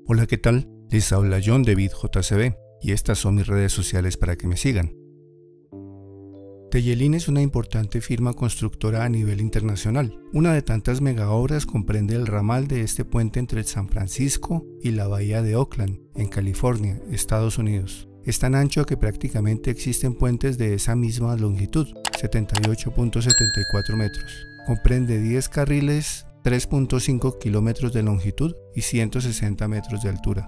Hola, ¿qué tal? Les habla John de BitJCB y estas son mis redes sociales para que me sigan. Tellelín es una importante firma constructora a nivel internacional. Una de tantas megaobras comprende el ramal de este puente entre San Francisco y la bahía de Oakland, en California, Estados Unidos. Es tan ancho que prácticamente existen puentes de esa misma longitud, 78.74 metros. Comprende 10 carriles, 3.5 kilómetros de longitud y 160 metros de altura.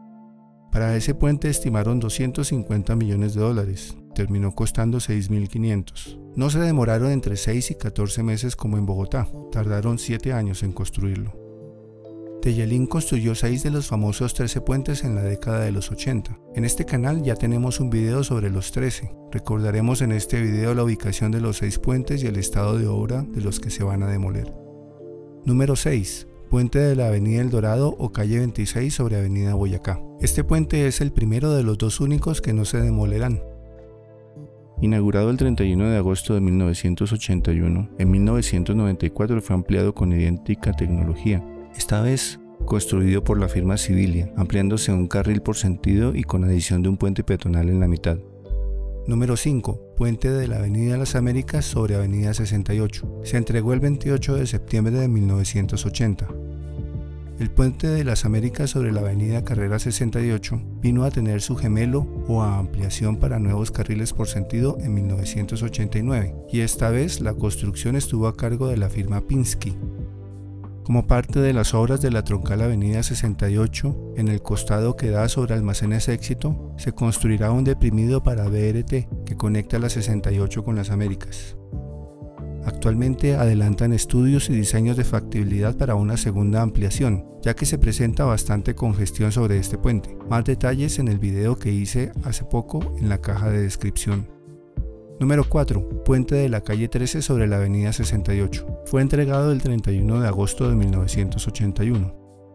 Para ese puente estimaron $250 millones. Terminó costando 6.500. No se demoraron entre 6 y 14 meses como en Bogotá, tardaron 7 años en construirlo. Tellelín construyó 6 de los famosos 13 puentes en la década de los 80. En este canal ya tenemos un video sobre los 13. Recordaremos en este video la ubicación de los 6 puentes y el estado de obra de los que se van a demoler. Número 6. Puente de la Avenida El Dorado o calle 26 sobre Avenida Boyacá. Este puente es el primero de los dos únicos que no se demolerán. Inaugurado el 31 de agosto de 1981, en 1994 fue ampliado con idéntica tecnología, esta vez construido por la firma Civilia, ampliándose un carril por sentido y con adición de un puente peatonal en la mitad. Número 5. Puente de la Avenida Las Américas sobre Avenida 68. Se entregó el 28 de septiembre de 1980. El puente de las Américas sobre la Avenida Carrera 68 vino a tener su gemelo o a ampliación para nuevos carriles por sentido en 1989 y esta vez la construcción estuvo a cargo de la firma Pinsky. Como parte de las obras de la troncal Avenida 68, en el costado que da sobre Almacenes Éxito, se construirá un deprimido para BRT que conecta la 68 con las Américas. Actualmente adelantan estudios y diseños de factibilidad para una segunda ampliación, ya que se presenta bastante congestión sobre este puente. Más detalles en el video que hice hace poco en la caja de descripción. Número 4. Puente de la calle 13 sobre la avenida 68. Fue entregado el 31 de agosto de 1981.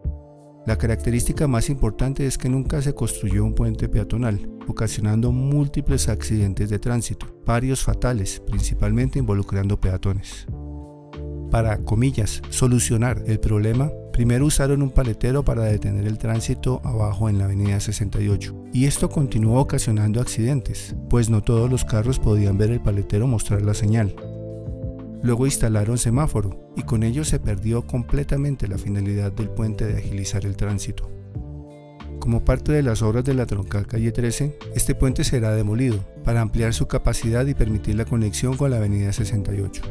La característica más importante es que nunca se construyó un puente peatonal, ocasionando múltiples accidentes de tránsito, varios fatales, principalmente involucrando peatones. Para, comillas, solucionar el problema, primero usaron un paletero para detener el tránsito abajo en la avenida 68, y esto continuó ocasionando accidentes, pues no todos los carros podían ver el paletero mostrar la señal. Luego instalaron semáforo, y con ello se perdió completamente la finalidad del puente de agilizar el tránsito. Como parte de las obras de la troncal calle 13, este puente será demolido, para ampliar su capacidad y permitir la conexión con la avenida 68.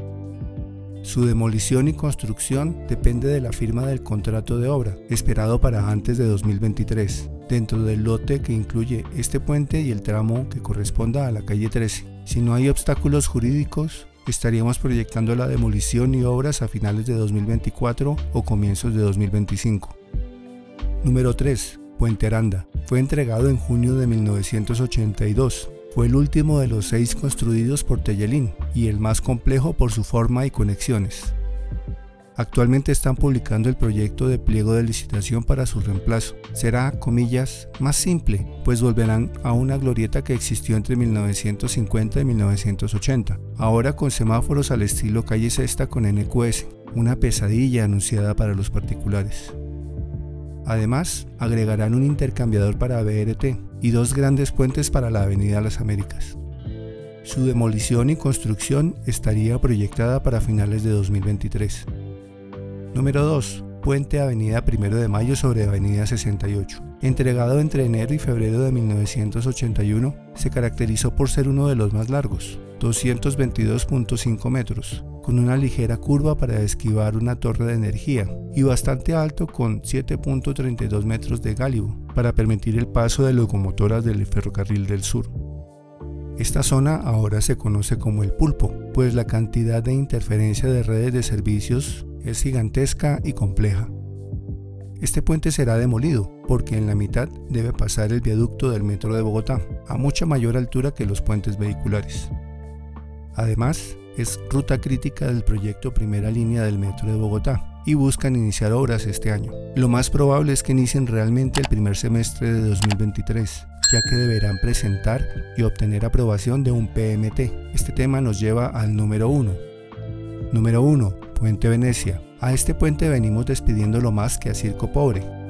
Su demolición y construcción depende de la firma del contrato de obra, esperado para antes de 2023, dentro del lote que incluye este puente y el tramo que corresponda a la calle 13. Si no hay obstáculos jurídicos, estaríamos proyectando la demolición y obras a finales de 2024 o comienzos de 2025. Número 3. Puente Aranda. Fue entregado en junio de 1982. Fue el último de los 6 construidos por Tellelín y el más complejo por su forma y conexiones. Actualmente están publicando el proyecto de pliego de licitación para su reemplazo. Será, comillas, más simple, pues volverán a una glorieta que existió entre 1950 y 1980, ahora con semáforos al estilo calle Sexta con NQS, una pesadilla anunciada para los particulares. Además, agregarán un intercambiador para BRT y 2 grandes puentes para la avenida Las Américas. Su demolición y construcción estaría proyectada para finales de 2023. Número 2. Puente Avenida 1 de Mayo sobre Avenida 68. Entregado entre enero y febrero de 1981, se caracterizó por ser uno de los más largos, 222.5 metros, con una ligera curva para esquivar una torre de energía, y bastante alto con 7.32 metros de gálibo, para permitir el paso de locomotoras del Ferrocarril del Sur. Esta zona ahora se conoce como el Pulpo, pues la cantidad de interferencia de redes de servicios es gigantesca y compleja. Este puente será demolido porque en la mitad debe pasar el viaducto del Metro de Bogotá, a mucha mayor altura que los puentes vehiculares. Además, es ruta crítica del proyecto Primera Línea del Metro de Bogotá y buscan iniciar obras este año. Lo más probable es que inicien realmente el primer semestre de 2023, ya que deberán presentar y obtener aprobación de un PMT. Este tema nos lleva al número 1. Número 1. Puente Venecia. A este puente venimos despidiéndolo más que a circo pobre.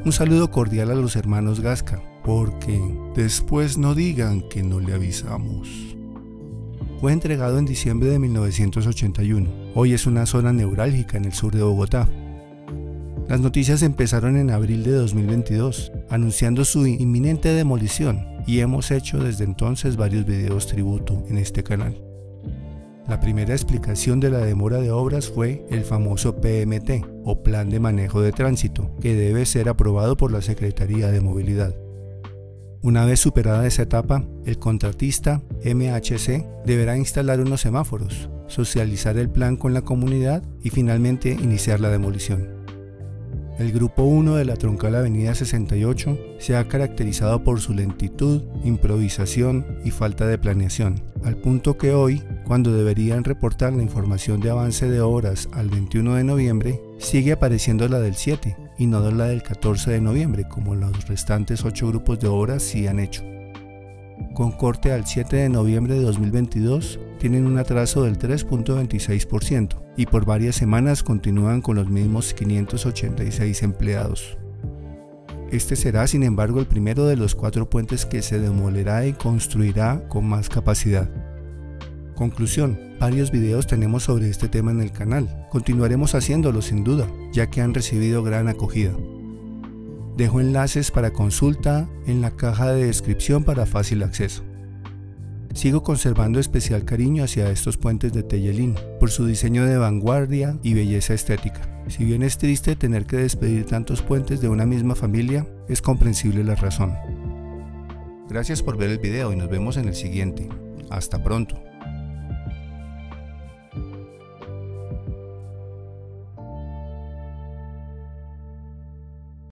Un saludo cordial a los hermanos Gasca, porque después no digan que no le avisamos. Fue entregado en diciembre de 1981. Hoy es una zona neurálgica en el sur de Bogotá. Las noticias empezaron en abril de 2022, anunciando su inminente demolición, y hemos hecho desde entonces varios videos tributo en este canal. La primera explicación de la demora de obras fue el famoso PMT, o Plan de Manejo de Tránsito, que debe ser aprobado por la Secretaría de Movilidad. Una vez superada esa etapa, el contratista MHC deberá instalar unos semáforos, socializar el plan con la comunidad y finalmente iniciar la demolición. El grupo 1 de la troncal Avenida 68 se ha caracterizado por su lentitud, improvisación y falta de planeación, al punto que hoy, cuando deberían reportar la información de avance de obras al 21 de noviembre, sigue apareciendo la del 7 y no la del 14 de noviembre, como los restantes 8 grupos de obras sí han hecho. Con corte al 7 de noviembre de 2022, tienen un atraso del 3.26% y por varias semanas continúan con los mismos 586 empleados. Este será, sin embargo, el primero de los 4 puentes que se demolerá y construirá con más capacidad. Conclusión: varios videos tenemos sobre este tema en el canal. Continuaremos haciéndolo sin duda, ya que han recibido gran acogida. Dejo enlaces para consulta en la caja de descripción para fácil acceso. Sigo conservando especial cariño hacia estos puentes de Tellelín, por su diseño de vanguardia y belleza estética. Si bien es triste tener que despedir tantos puentes de una misma familia, es comprensible la razón. Gracias por ver el video y nos vemos en el siguiente. Hasta pronto.